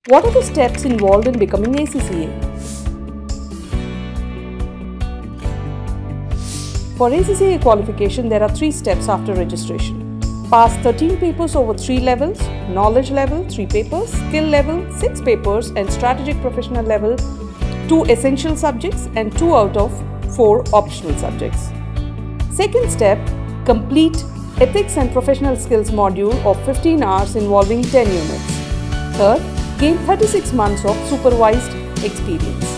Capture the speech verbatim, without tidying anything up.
What are the steps involved in becoming A C C A? For A C C A qualification, there are three steps after registration. Pass thirteen papers over three levels: knowledge level, three papers; skill level, six papers; and strategic professional level, two essential subjects and two out of four optional subjects. Second step, complete ethics and professional skills module of fifteen hours involving ten units. Third, gain thirty-six months of supervised experience.